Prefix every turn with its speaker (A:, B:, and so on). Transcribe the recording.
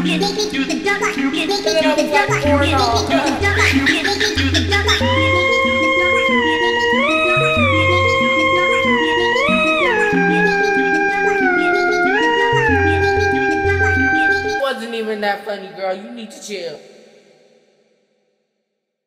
A: Wasn't even that funny, girl. You need to chill.